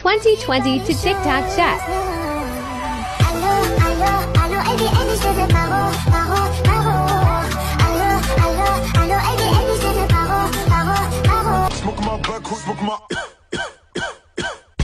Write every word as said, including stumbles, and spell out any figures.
twenty twenty to Tic Tac Chat. Smoke my butt, smoke my